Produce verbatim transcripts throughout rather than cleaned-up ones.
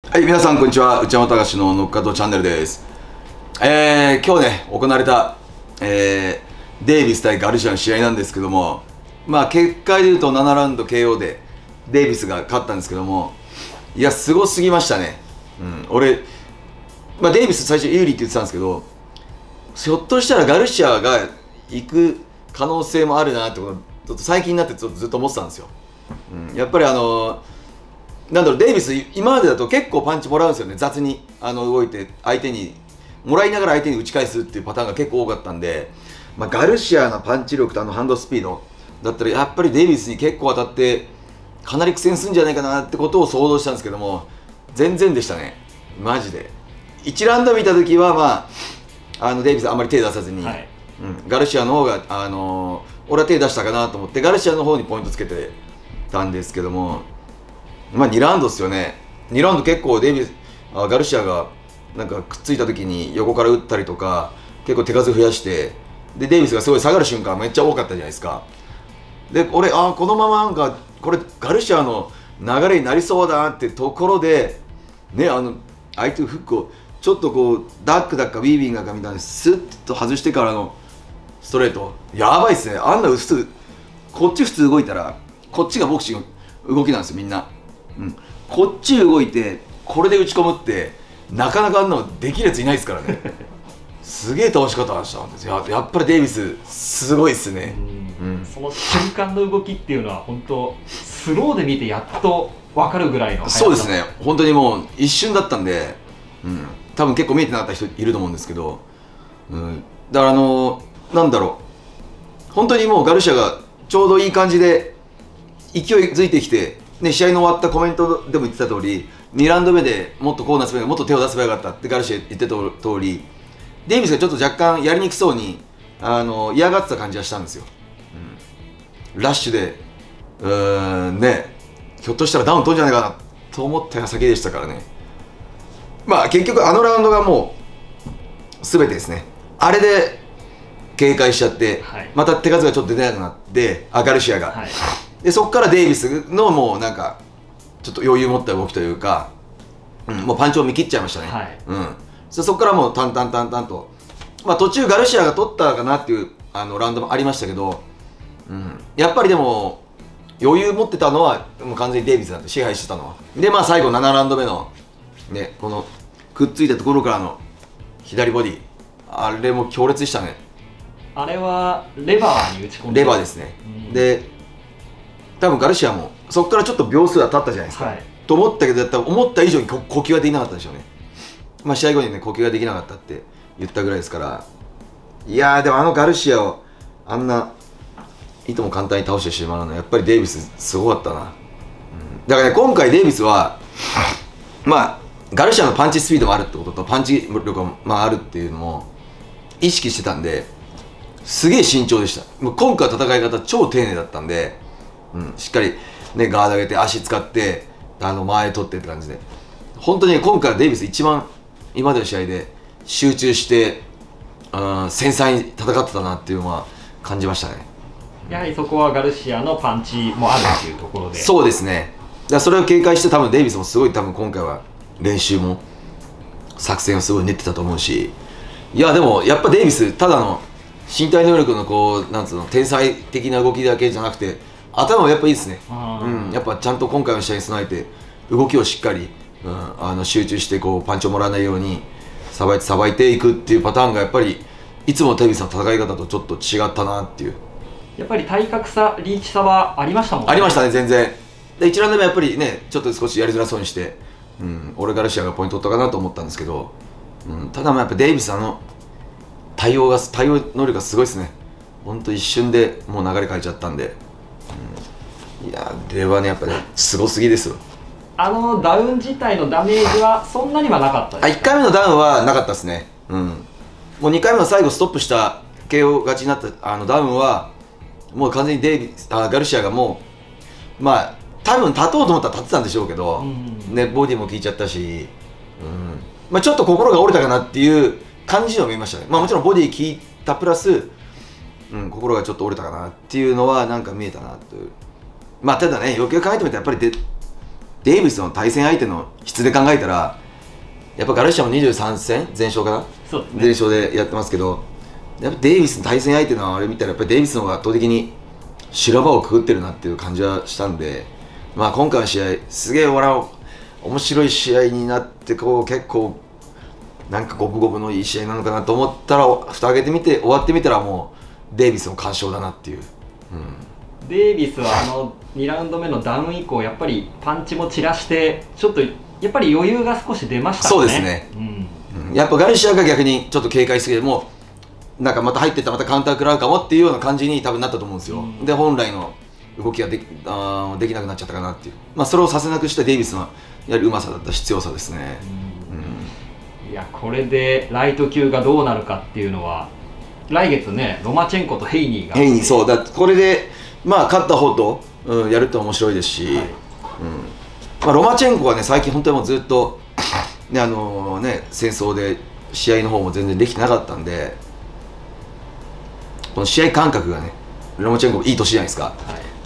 はい、皆さんこんにちは。内山隆のノッカートチャンネルです。えー、今日ね、行われた、えー、デイビス対ガルシアの試合なんですけども、まあ結果でいうとななラウンド ケーオー でデイビスが勝ったんですけども、いや、すごすぎましたね。うん、俺、まあ、デイビス最初有利って言ってたんですけど、ひょっとしたらガルシアが行く可能性もあるなってことちょっと最近になってちょっとずっと思ってたんですよ。うん、やっぱりあのーなんだろう、デイビス、今までだと結構パンチもらうんですよね、雑にあの動いて、相手に、もらいながら相手に打ち返すっていうパターンが結構多かったんで、まあ、ガルシアのパンチ力とあのハンドスピードだったら、やっぱりデイビスに結構当たって、かなり苦戦するんじゃないかなってことを想像したんですけども、全然でしたね、マジで。いちラウンド見たときは、まあ、あのデイビス、あんまり手出さずに、はい、うん、ガルシアの方が、あのー、俺は手出したかなと思って、ガルシアの方にポイントつけてたんですけども。まあにラウンドですよね。にラウンド結構デイビスあガルシアがなんかくっついた時に横から打ったりとか結構手数増やしてでデイビスがすごい下がる瞬間めっちゃ多かったじゃないですか。で俺あこのままなんかこれガルシアの流れになりそうだなってところでねあの相手のフックをちょっとこうダックだっかウィービングだかみたいなスッと外してからのストレートやばいっすね。あんな普通こっち普通動いたらこっちがボクシング動きなんですよみんな。うん、こっち動いてこれで打ち込むってなかなかあんなのできるやついないですからねすげえ倒し方したんですよ。やっぱりデイビスすごいっすね。 うん、その瞬間の動きっていうのは本当スローで見てやっと分かるぐらいの速さ。 そうですね、本当にもう一瞬だったんで、うん、多分結構見えてなかった人いると思うんですけど、うん、だからあのー、なんだろう本当にもうガルシアがちょうどいい感じで勢いづいてきてね、試合の終わったコメントでも言ってた通りにラウンド目でもっとこうなすべきもっと手を出せばよかったってガルシア言ってた通りデイビスがちょっと若干やりにくそうにあの嫌がってた感じはしたんですよ、うん、ラッシュでうーんねひょっとしたらダウン取るんじゃないかなと思った矢先でしたからね。まあ結局あのラウンドがもう全てですね。あれで警戒しちゃって、はい、また手数がちょっと出なくなってあガルシアが、はい、でそこからデイビスのもうなんかちょっと余裕持った動きというか、うん、もうパンチを見切っちゃいましたね、はい、うん、そこからもう淡々淡々と、まあ、途中ガルシアが取ったかなっていうあのラウンドもありましたけど、うん、やっぱりでも余裕持ってたのはもう完全にデイビスなんで支配してたのはでまあ最後ななラウンド目のねこのくっついたところからの左ボディあれも強烈でしたね。 あれはレバーに打ち込んでレバーですね、うん、で多分ガルシアもそこからちょっと秒数が経ったじゃないですか、はい、と思ったけどやった思った以上に呼吸ができなかったでしょうね。まあ試合後にね呼吸ができなかったって言ったぐらいですから、いやーでもあのガルシアをあんないとも簡単に倒してしまうのはやっぱりデイビスすごかったな、うん、だからね今回デイビスはまあガルシアのパンチスピードもあるってこととパンチ力もまああるっていうのも意識してたんですげえ慎重でした。もう今回戦い方超丁寧だったんで、うん、しっかり、ね、ガード上げて足使ってあの前取ってって感じで本当に、ね、今回デイビス一番今までの試合で集中して、うん、繊細に戦ってたなっていうのは感じましたね。 やはりそこはガルシアのパンチもあるっていうところでそうですね。だからそれを警戒して多分デイビスもすごい多分今回は練習も作戦をすごい練ってたと思うし、いやでもやっぱデイビスただの身体能力のこうなんつうの天才的な動きだけじゃなくて頭もやっぱいいですね、うん、やっぱちゃんと今回の試合に備えて動きをしっかり、うん、あの集中してこうパンチをもらわないようにさばいてさばいていくっていうパターンがやっぱりいつものデイビスの戦い方とちょっと違ったなっていう。 やっぱり体格差リーチ差はありましたもんね。 ありましたね全然。でいちラウンド目やっぱりねちょっと少しやりづらそうにして、うん、俺ガルシアがポイント取ったかなと思ったんですけど、うん、ただまあやっぱデイビスあの対応が対応能力がすごいですね。本当一瞬でもう流れ変えちゃったんで、うん、いやあれはねやっぱねすごすぎですよ。 あのダウン自体のダメージはそんなにはなかったですか。 あいっかいめのダウンはなかったですね、うん、もうにかいめの最後ストップした ケーオー 勝ちになったあのダウンはもう完全にデイビスあガルシアがもうまあ多分立とうと思ったら立ってたんでしょうけど、うん、ね、ボディも効いちゃったし、うんまあ、ちょっと心が折れたかなっていう感じの見えましたね。まあもちろんボディ効いたプラス、うん、心がちょっと折れたかなっていうのはなんか見えたなという。まあただねよくよく考えてみたらやっぱりでデイビスの対戦相手の質で考えたら、やっぱガルシアもにじゅうさんせん全勝かな、 そうですね、 全勝でやってますけど、やっぱデイビスの対戦相手のあれ見たら、やっぱりデイビスの方が圧倒的に修羅場をくぐってるなっていう感じはしたんで、まあ、今回の試合、すげえ俺は面白い試合になって、こう結構、なんか五分五分のいい試合なのかなと思ったら、蓋開けてみて、終わってみたら、もうデイビスの完勝だなっていう。 うん、デイビスはあのにラウンド目のダウン以降、やっぱりパンチも散らして、ちょっとやっぱり余裕が少し出ましたね。 そうですね、うん、やっぱガルシアが逆にちょっと警戒しすぎて、もうなんかまた入ってったらまたカウンター食らうかもっていうような感じに多分なったと思うんですよ、うん、で本来の動きができ、あできなくなっちゃったかなっていう、まあ、それをさせなくしたデイビスのやはりうまさだったし強さですね、 うんうん、いやこれでライト級がどうなるかっていうのは来月ね、ロマチェンコとヘイニーが、 ヘイニー、そうだ、これでまあ勝った方と、うん、やると面白いですし、はい、うん、まあ、ロマチェンコはね最近本当にもうずっとね、あのー、ね、戦争で試合の方も全然できてなかったんで、この試合感覚がね、ロマチェンコいい年じゃないですか、はい、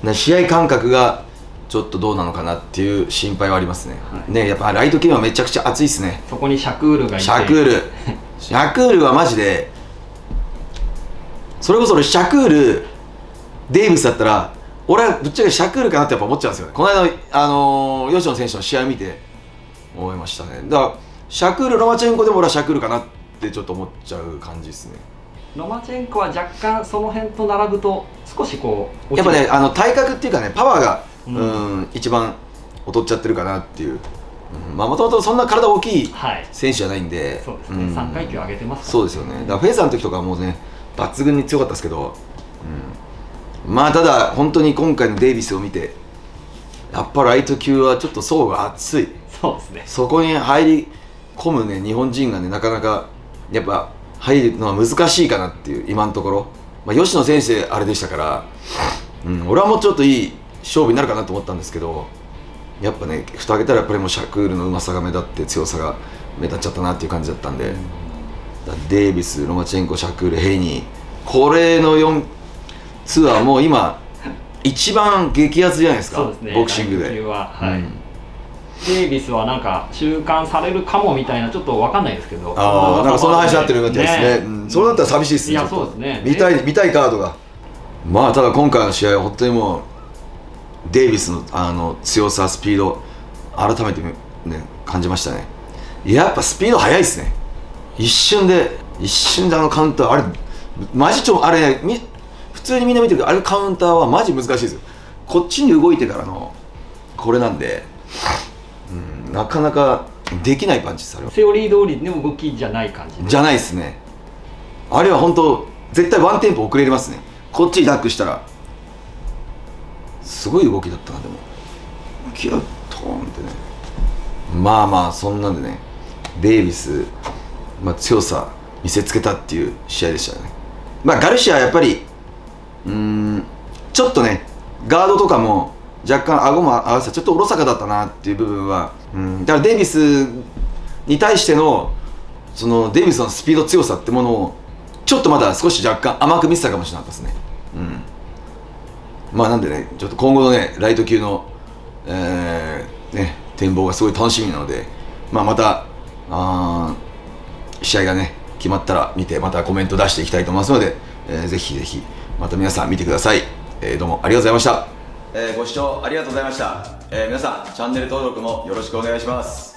ね、試合感覚がちょっとどうなのかなっていう心配はありますね、はい、ね、やっぱライト級はめちゃくちゃ熱いですね。 そこにシャクールがいて、 シャクールシャクールはマジで、それこそ俺シャクールデイビスだったら俺はぶっちゃけシャクールかなってやっぱ思っちゃうんですよね。この間、あのー、吉野選手の試合を見て思いましたね。だからシャクールロマチェンコでも俺はシャクールかなってちょっと思っちゃう感じですね。 ロマチェンコは若干その辺と並ぶと少しこうやっぱね、あの体格っていうかね、パワーが、うん、うん一番劣っちゃってるかなっていう、うん、まあもともとそんな体大きい選手じゃないんで、 はい、そうですね、うん、さんかい級上げてますから、ね、 そうですよね。だからフェザーの時とかはもうね抜群に強かったですけど、うん、まあただ本当に今回のデイビスを見てやっぱライト級はちょっと層が厚い。 そうですね、 そこに入り込むね日本人がねなかなかやっぱ入るのは難しいかなっていう今のところ、まあ、吉野選手あれでしたから、うん、俺はもうちょっといい勝負になるかなと思ったんですけど、やっぱね蓋開けたらやっぱりもうシャクールのうまさが目立って強さが目立っちゃったなっていう感じだったんで、うん、デイビス、ロマチェンコ、シャクール、ヘイニー、これのよんツアーもう今一番激アツじゃないですか。そうですね、ボクシングで。 は、はい、うん、デイビスはなんか収監されるかもみたいな、ちょっと分かんないですけど、 ああ、なんかそんな話になってるみたいですね、ね、うん、そうなったら寂しいですね。 いや、そうですね、 見たい見たいカードが、まあただ今回の試合は本当にもうデイビスのあの強さ、スピード改めて、ね、感じましたね。やっぱスピード速いですね。一瞬で一瞬であのカウンター、あれマジちょあれ、ね、み普通にみんな見てるけど、あれカウンターはマジ難しいですよ。こっちに動いてからのこれなんで、うん、なかなかできないパンチです。あれはセオリー通りの動きじゃない感じじゃないですね。あれは本当絶対ワンテンポ遅れますね。こっちにダックしたらすごい動きだったな。でもキラットーンってね、まあまあそんなんでね、デイビス、まあ、強さ見せつけたっていう試合でしたね。まあガルシアはやっぱりうーんちょっとねガードとかも若干顎も合わせたちょっとおろそかだったなっていう部分は、うん、だからデイビスに対してのそのデイビスのスピード強さってものをちょっとまだ少し若干甘く見せたかもしれなかったですね。うん、まあなんでね、ちょっと今後のねライト級の、えーね、展望がすごい楽しみなので、まあ、またあ試合がね決まったら見てまたコメント出していきたいと思いますので、えー、ぜひぜひまた皆さん見てください。えー、どうもありがとうございました。えー、ご視聴ありがとうございました。えー、皆さんチャンネル登録もよろしくお願いします。